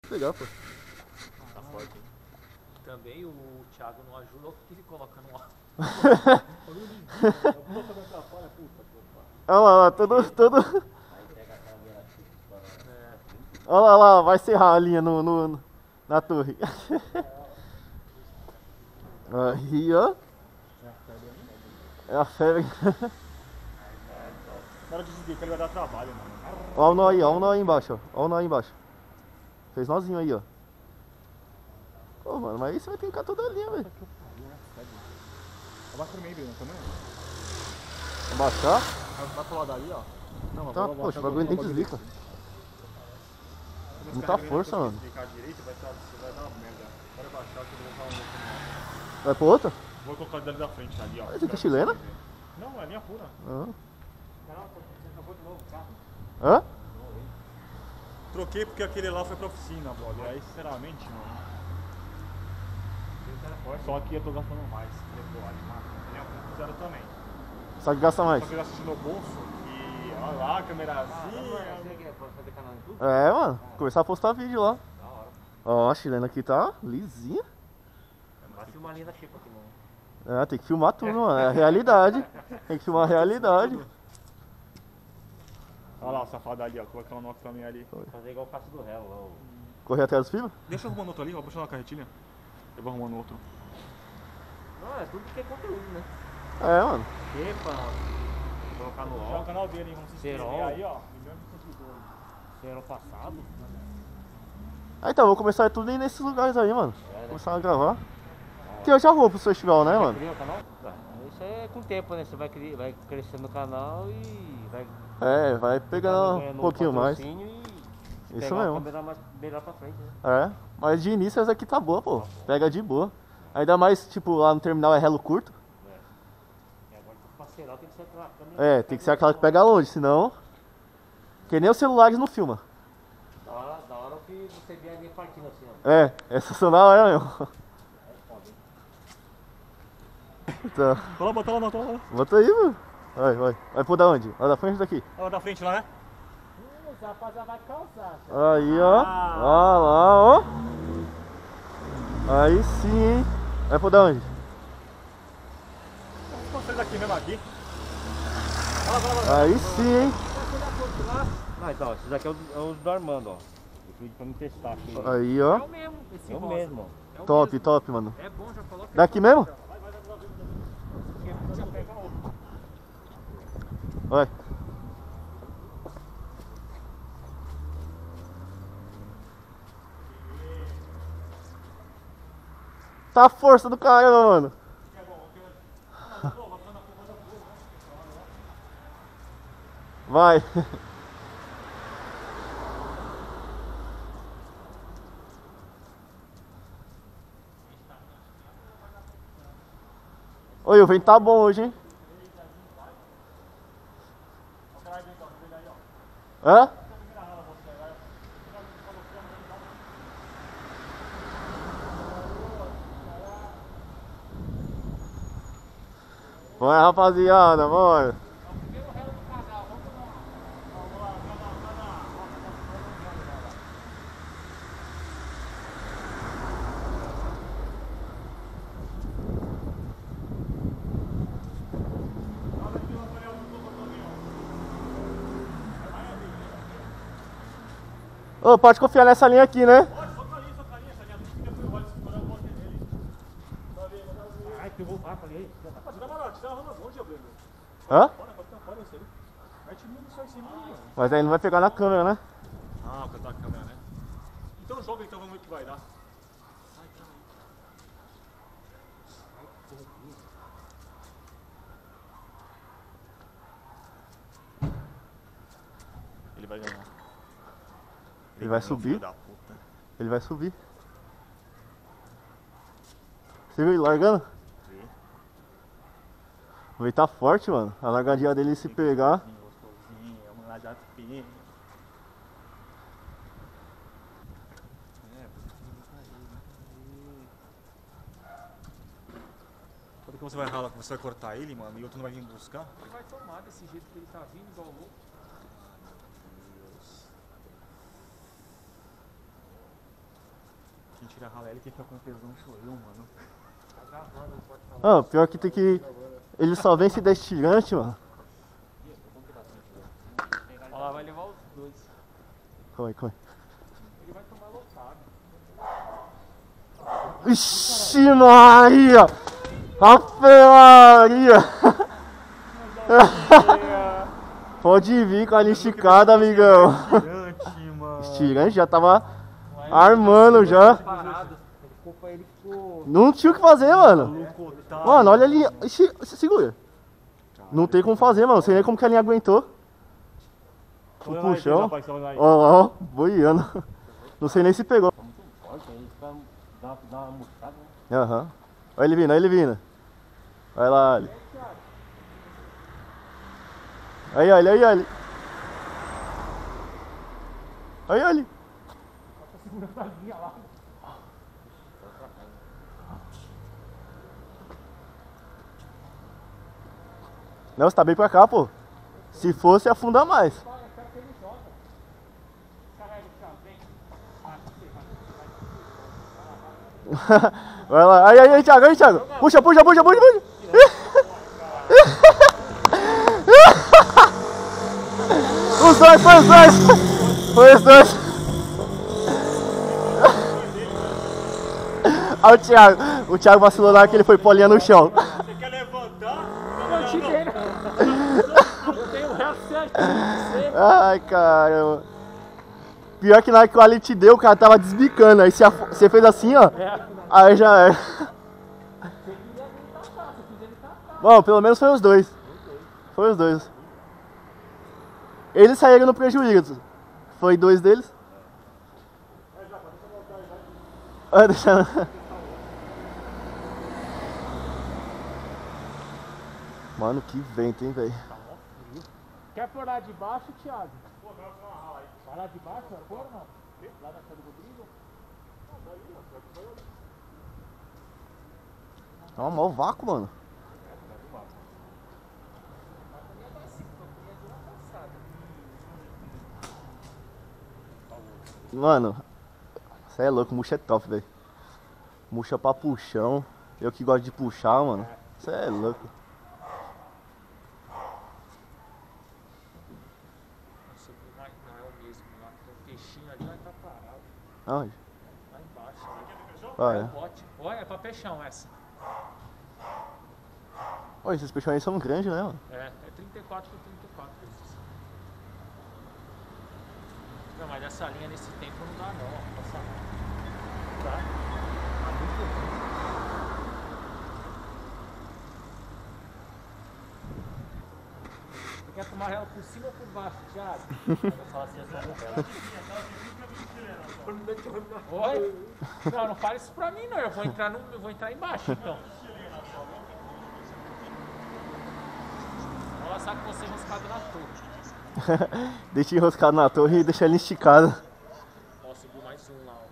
Legal, pô. Tá forte, hein? Também o Thiago não ajuda, o que ele coloca no ar? Olha lá, todo. Olha lá, vai serrar a linha na torre. Aí, ó. É a febre. Na hora de desligar ele vai dar trabalho, mano. Olha o nó aí embaixo, ó. Olha o nó aí embaixo. Fez nozinho aí, ó. Pô, mano, mas aí você vai ter que ficar toda a linha, velho. Abaixa meio, Bruno, também. Abaixar? Vai pro lado ali, ó. Não, Tá, poxa, o bagulho nem desliga. Muita força, mano. Desligar direito, vai dar uma merda. Bora baixar que eu vou usar um outro. Vai pro outro? Vou colocar ele da frente ali, ó. Esse aqui é chilena? Não, é linha pura. Ah. Você acabou de novo, tá? Hã? Troquei porque aquele lá foi pra oficina, brother. Aí, sinceramente, mano. Só que eu tô gastando mais. Fizeram também. Só que gasta mais. Só que eu assisti no bolso e olha lá, a câmera assim. É, mano. Começar a postar vídeo lá. Ó, a chilena aqui tá lisinha. Vai filmar a linha da Chico aqui, mano. É, tem que filmar tudo, mano. É a realidade. Tem que filmar a realidade. Olha lá o safado ali, ó. Colocar um nox também ali. Fazer igual o Cássio do Réu lá. Correr atrás dos fibras? Deixa eu arrumar outro ali, ó. Deixa eu na carretilha. Eu vou arrumando outro. Não, é tudo que é conteúdo, né? É, mano. Xepa, colocar no Já o LOL, canal dele, hein? Vamos se inscrever Serol. aí, ó. Milhões de seguidores. ano passado. Ah, então, vou começar tudo aí nesses lugares aí, mano. né? Começar a gravar. Que eu já vou pro festival, né, mano? Cria o canal? Isso é com o tempo, né? Você vai crescendo o canal e vai É, vai pegando um pouquinho mais. E Isso pegar uma mesmo. câmera melhor pra frente, né? É, mas de início essa aqui tá boa, pô. Pega de boa. Ainda mais, tipo, lá no terminal é relo curto. E agora com o parceirão tem que ser aquela câmera. É, tem que ser aquela que pega longe, senão... Que nem os celulares não filma. Da hora que você vê a linha partindo assim, ó. É, essas são na hora mesmo. Tá. Vai lá, bota lá, bota lá. Bota aí, mano. Vai. Vai por da onde? Lá da frente ou daqui? Olha da frente lá, né? Os rapaziada vai calçar. Aí, ó. Ó lá, ó. Aí sim, hein. Vai por da onde? Vamos sair daqui mesmo aqui. Aí sim, hein. Ah, então, esses aqui é os do Armando, ó. Eu pedi pra me testar aqui. Aí, É ó. o mesmo, esse é o mesmo. É o Top, mesmo. top, mano. É bom, já coloca. Daqui mesmo? Vai. Tá a força do caramba, mano. Vai. Oi, o vento tá bom hoje, hein? Hã? Vai, rapaziada, bora. Ô, pode confiar nessa linha aqui, né? Ai, que eu vou lá, falei. Hã? Mas aí não vai pegar na câmera, né? Ah, cantar a câmera, né? Então joga, então vamos ver o que vai dar. Ele vai ganhar. Ele vai subir. Ele vai subir. Você viu ele largando? Vi. O vento tá forte, mano. A largadinha dele se pegar. Gostosinho, vamos lá já fim. Quando que você vai ralar, você vai cortar ele, mano, e outro não vai vir buscar? Ele vai tomar desse jeito que ele tá vindo, igual o louco. quem tira ralé, ele fica com tesão, sou eu, mano. Tá gravando, pode falar. Ah, pior que tem que... Ele só vence 10 tirantes, mano. Olha lá, vai levar os dois. Calma aí, calma Ele vai tomar lotado. aí. Ixi, Maria! Ave Maria! Pode vir com a linha esticada, amigão. Tirante, mano. Esse tirante já tava armando já. Parado. Ele ficou pra ele, ficou... Não tinha o que fazer, mano. Maluco, otário. Mano, olha ali. Ixi, segura. Não tem como fazer, mano. Não sei nem como que a linha aguentou. Fui pro chão. Ó, ó, boiando. Não sei nem se pegou. Dá uma murchada, né? Aham. Olha ele vindo, olha ele vindo. Vai lá, Ali. Aí, olha, aí, olha. Aí, olha. Não, você tá bem pra cá, pô. Se fosse, afunda mais. Vai lá. Aí, Thiago, aí, Thiago. Puxa, puxa, puxa, puxa, puxa. Os dois, foi os dois. Foi os dois. Olha o Thiago vacilou lá que ele foi polinha no chão. Você quer levantar? Eu te dei, né? Eu tenho o resto certo. Ai, caramba. Pior que na hora que o Ali te deu, o cara tava desbicando. Aí você fez assim, ó. Aí já era. Bom, pelo menos foi os dois. Foi os dois. Eles saíram no prejuízo. Foi dois deles. Ah, deixa... Mano, que vento, hein, velho. Quer por lá de baixo, Thiago? Vai lá de baixo, vai pôr ou não? Lá na casa do Rodrigo? É um maior vácuo, mano. Mano, você é louco, murcha é top, velho. Murcha pra puxão. Eu que gosto de puxar, mano. Você é louco. Nossa, não é o mesmo lá. Tem um peixinho ali, vai estar parado. Aonde? Lá embaixo. Ah, É é. o bote. Olha, é pra peixão essa. Olha, esses peixões aí são grandes, né, mano? É 34 por 34 vezes. Não, mas essa linha nesse tempo não dá não, ó. Passa não. Tá? Tá muito pouquinho. Você quer tomar ela por cima ou por baixo, Thiago? Eu vou falar assim, essa novela. Oi? Não, não fala isso pra mim não, eu vou entrar embaixo então. Vou lançar com você enroscado na torre. Deixa enroscado na torre e deixa ele esticado. Posso subir mais um lá, ó.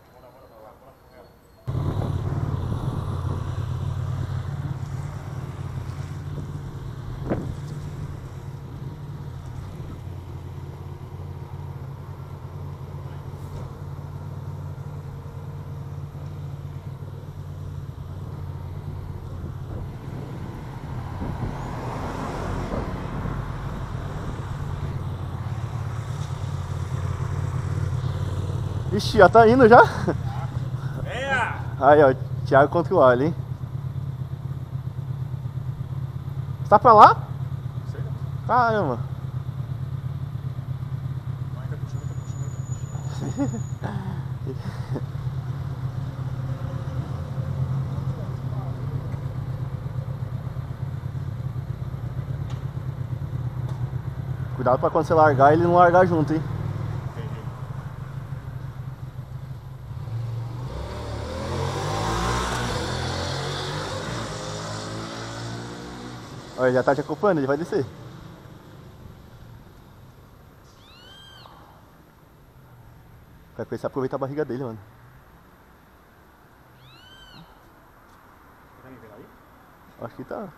Ixi, já tá indo já? Venha! Aí, ó, Thiago contra o Ali, hein? Você tá pra lá? Caramba. Cuidado pra quando você largar, ele não largar junto, hein? Olha, ele já tá te acompanhando, ele vai descer. Vai começar a aproveitar a barriga dele, mano. Tá me vendo aí? Acho que tá.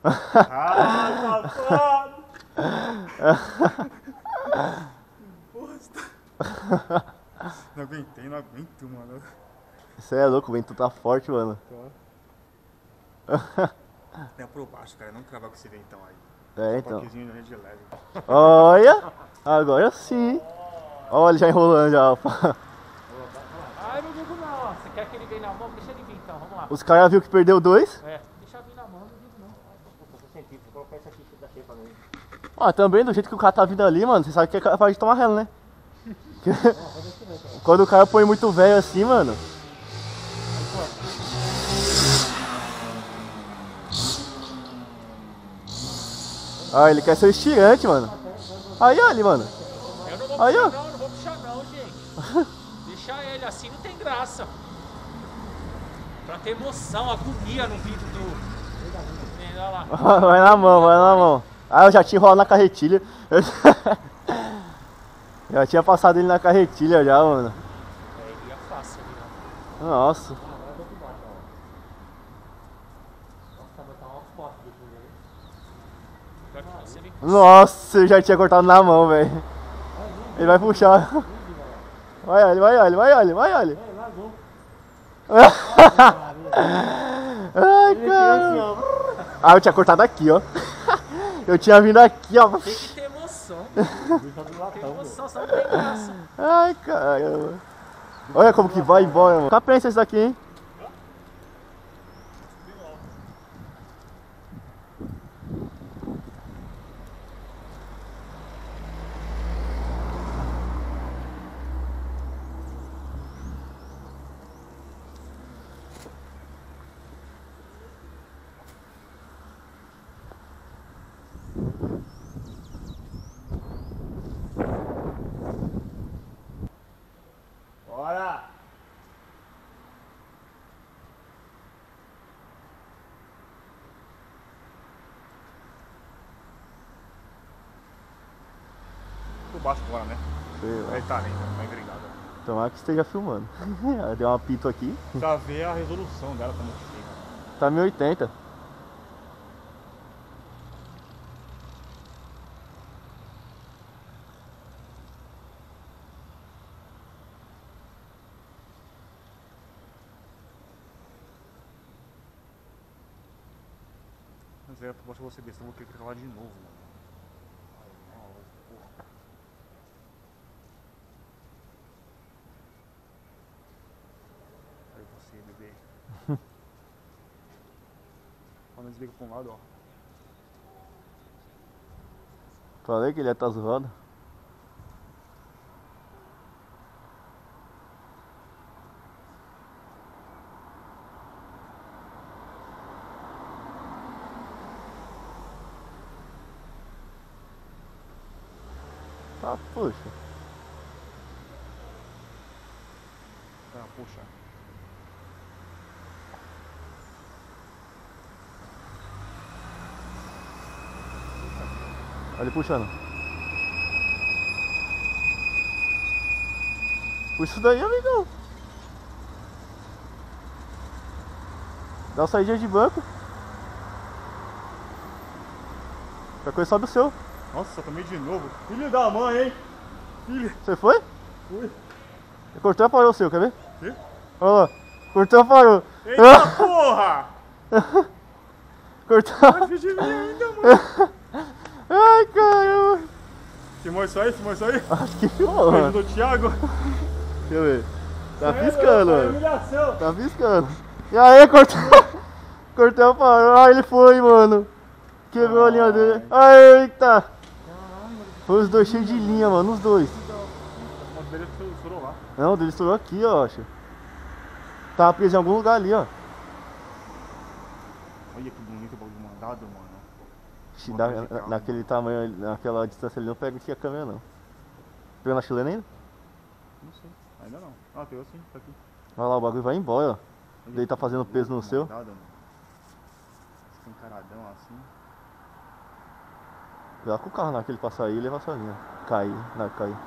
Ah, safado! Bosta! Não aguentei, não aguento, mano. Você é louco, o vento tá forte, mano. É por baixo, cara, não cravar com esse ventão aí. É, então. Toquezinho de leve. Olha! Agora sim. Olha ele já enrolando já. Ai, não digo não, ó. Você quer que ele venha na mão? Deixa ele vir então, vamos lá. Os caras viram que perdeu 2. É, deixa vir na mão, não digo não. Vou colocar essa aqui daqui pra mim. Ah, também do jeito que o cara tá vindo ali, mano, você sabe que é capaz de tomar relo, né? Quando o cara põe muito velho assim, mano. Ah, ele quer ser estirante, mano. Aí, olha ali, mano. Eu não vou Aí, puxar ó. não, não vou puxar não, gente. Deixa ele assim, não tem graça. Pra ter emoção, agonia no vídeo do... Olha lá. Vai na mão, vai na mão. Ah, eu já tinha enrolado na carretilha. Já tinha passado ele na carretilha já, mano. É, ele ia fácil ali, ó. Nossa. Nossa, mas tá uma foto de tudo aí. Pior que você me... Nossa, eu já tinha cortado na mão, velho. Ele vai puxar. Vai, olha, vai, olha, vai, olha, vai, olha. Ai, cara. Ah, eu tinha cortado aqui, ó. Eu tinha vindo aqui, ó. Tem que ter emoção. Tem emoção, só não tem graça. Ai, caramba. Olha como que vai embora, mano. Capensa esse daqui, hein? Bora! Por baixo agora, né? Aí tá lindo, bem obrigado. Tomara que esteja filmando. Deu um apito aqui. Pra ver a resolução dela como que fica. Tá 1080. Mas é, eu acho que você besta, eu vou ter que gravar de novo, mano. Aí você, bebê. Quando desliga pra um lado, ó. Falei que ele ia estar zoando. Ah, puxa. Tá, puxa. Olha ele puxando. Puxa isso daí, amigão. Dá uma saída de banco. Qualquer coisa sobe o seu. Nossa, tomei de novo. Filho da mãe, hein? Filho. Você foi? Fui. Cortou e parou o seu, quer ver? Quê? Olha lá. Cortou e parou. Eita porra! Cortou. Vai fugir de mim ainda, mano. Ai, caramba. Filmou isso aí? Filmou isso aí? Acho que filmou, mano. Do Thiago? Deixa eu ver. Tá piscando, É mano. humilhação. Tá piscando. E aí, cortou. Cortou e parou. Ah, ele foi, mano. Quebrou a linha dele. Eita. Foi os dois cheios de linha, mano. Os dois. O dele estourou lá. Não, o dele estourou aqui, ó, acho. Tava preso em algum lugar ali, ó. Olha que bonito o bagulho mandado, mano. Ixi, Uma coisa de carro, naquele tamanho, naquela distância ali, não pega aqui a câmera, não. Pegou na chilena ainda? Não sei. Ainda não. Ah, pegou sim. Tá aqui. Olha lá, o bagulho vai embora, ó. Olha Ele tá que fazendo peso no seu. mandado, mano. Escancaradão assim. Cuidado com o carro, na que ele passar aí e levar sua linha. Cair, não, cair.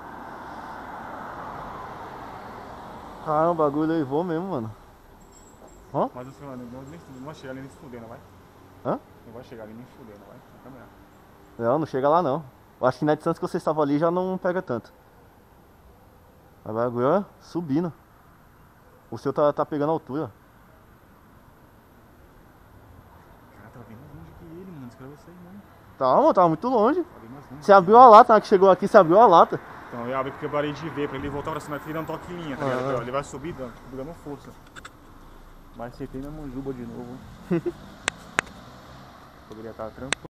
Caramba, o bagulho levou mesmo, mano. Ó, Mas o senhor não achei ela nem se fudendo, vai? Hã? Não vai chegar ali nem fuder, não vai? Vai caminhar. Não chega lá não. Eu acho que na distância que vocês estavam ali já não pega tanto. Mas o bagulho é subindo. O seu tá pegando altura. Cara, tá bem mais longe que ele, mano. Esse cara vai sair, mano. Tá, mano, tava muito longe. Tá bem mais longe. Você abriu a lata, na que chegou aqui, você abriu a lata. Então eu abri porque eu parei de ver, pra ele voltar pra cima aqui e dar um toque em linha, tá ligado? Ele vai subir, dando força. Mas acertei na manjuba de novo. Poderia estar tranquilo.